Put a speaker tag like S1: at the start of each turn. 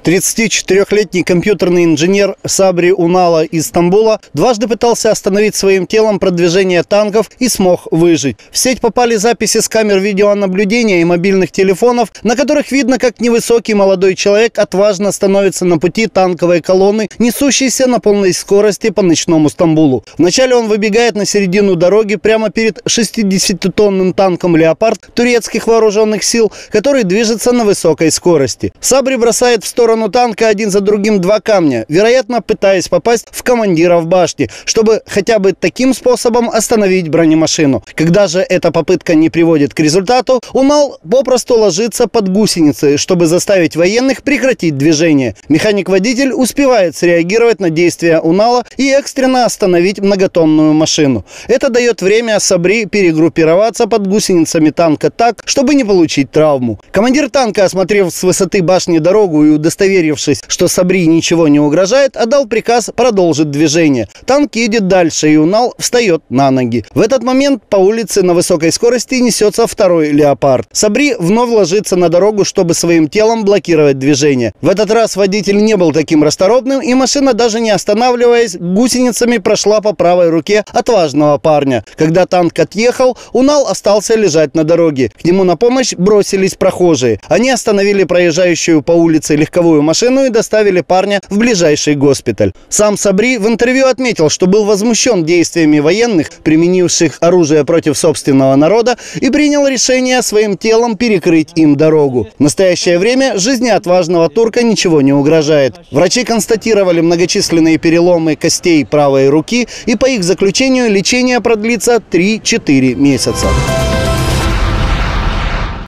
S1: 34-летний компьютерный инженер Сабри Унала из Стамбула дважды пытался остановить своим телом продвижение танков и смог выжить. В сеть попали записи с камер видеонаблюдения и мобильных телефонов, на которых видно, как невысокий молодой человек отважно становится на пути танковой колонны, несущейся на полной скорости по ночному Стамбулу. Вначале он выбегает на середину дороги прямо перед 60-тонным танком «Леопард» турецких вооруженных сил, который движется на высокой скорости. Сабри бросает в сторону танка один за другим два камня, вероятно, пытаясь попасть в командира в башне, чтобы хотя бы таким способом остановить бронемашину. Когда же эта попытка не приводит к результату, Унал попросту ложится под гусеницы, чтобы заставить военных прекратить движение. Механик-водитель успевает среагировать на действия Унала и экстренно остановить многотонную машину. Это дает время Сабри перегруппироваться под гусеницами танка так, чтобы не получить травму. Командир танка, осмотрев с высоты башни дорогу и удостоверившись, что Сабри ничего не угрожает, отдал приказ продолжить движение. Танк едет дальше, и Унал встает на ноги. В этот момент по улице на высокой скорости несется второй «Леопард». Сабри вновь ложится на дорогу, чтобы своим телом блокировать движение. В этот раз водитель не был таким расторопным, и машина, даже не останавливаясь, гусеницами прошла по правой руке отважного парня. Когда танк отъехал, Унал остался лежать на дороге. К нему на помощь бросились прохожие. Они остановили проезжающую по улице легковую машину и доставили парня в ближайший госпиталь. Сам Сабри в интервью отметил, что был возмущен действиями военных, применивших оружие против собственного народа, и принял решение своим телом перекрыть им дорогу. В настоящее время жизни отважного турка ничего не угрожает. Врачи констатировали многочисленные переломы костей правой руки, и по их заключению лечение продлится 3-4 месяца.